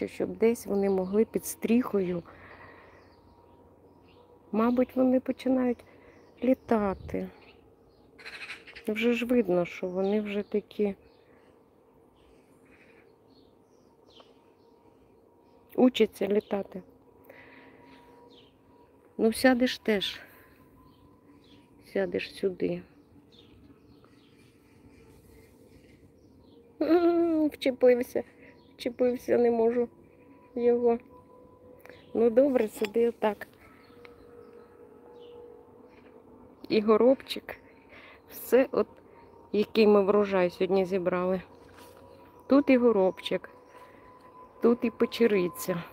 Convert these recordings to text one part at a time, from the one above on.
хочу, щоб десь вони могли під стріхою. Мабуть, вони починають літати. Вже ж видно, що вони вже такі учаться літати. Ну, сядеш теж. Сядеш сюди. Вчепився, не можу його. Ну, добре, сиди отак. І горобчик. Все, от, який ми врожай сьогодні зібрали. Тут і горобчик, тут і печериця.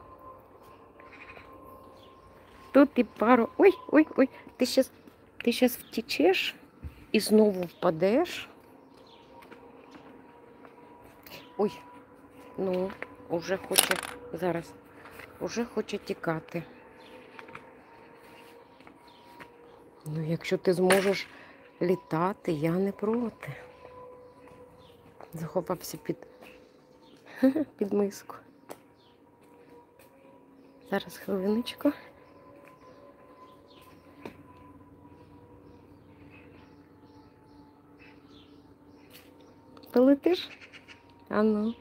Тут і пару... Ой, ти щас втечеш і знову впадеш. Ой, ну, уже хоче, зараз, уже хоче тікати. Ну, якщо ти зможеш літати, я не проти. Захопався під миску. Зараз хвилиночку. Полетиш? А ну.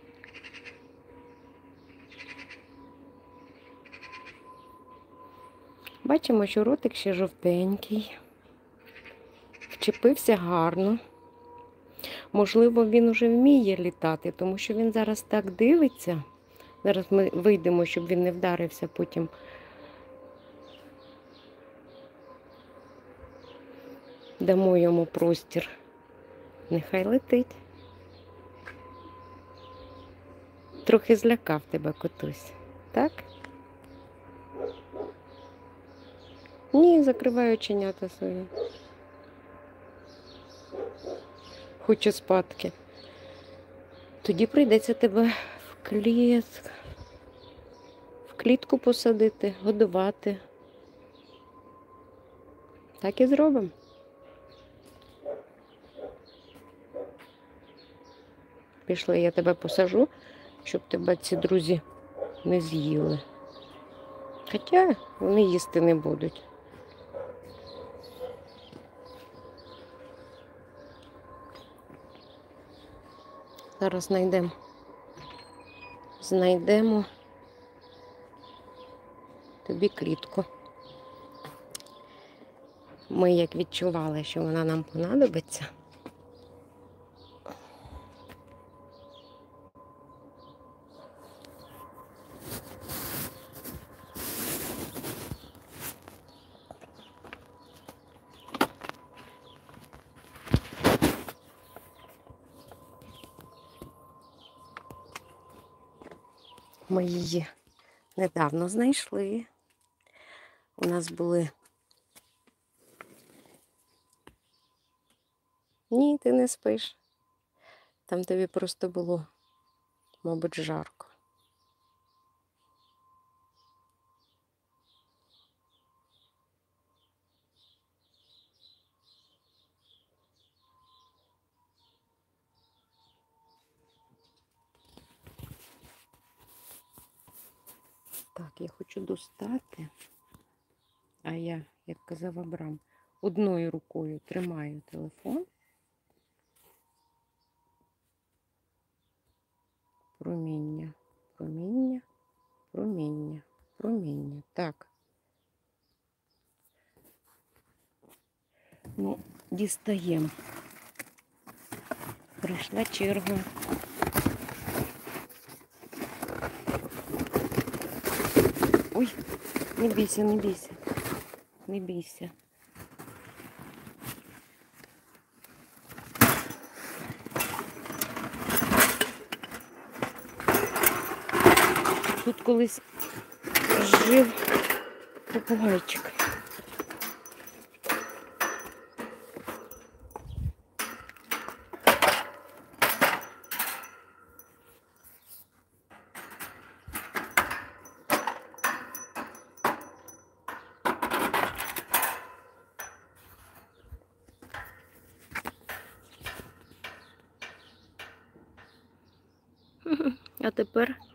Бачимо, що ротик ще жовтенький. Вчепився гарно. Можливо, він уже вміє літати, тому що він зараз так дивиться. Зараз ми вийдемо, щоб він не вдарився потім. Дамо йому простір. Нехай летить. Трохи злякав тебе котусь, так? Ні, закривай оченята свої. Хочу спадки. Тоді прийдеться тебе в клітку посадити, годувати. Так і зробимо. Пішли, я тебе посажу, щоб тебе ці друзі не з'їли. Хоча вони їсти не будуть. Зараз знайдемо тобі клітку. Ми як відчували, що вона нам понадобиться. Ми її недавно знайшли. У нас були... Ні, ти не спиш. Там тобі просто було, мабуть, жарко. Так, я хочу достати, а я, як казав Абрам, одною рукою тримаю телефон. Проміння, проміння, проміння, проміння. Так. Ну, дістаємо. Прийшла черга. Ой, не бійся, не бійся. Не бійся. Тут колись жив попугайчик. А тепер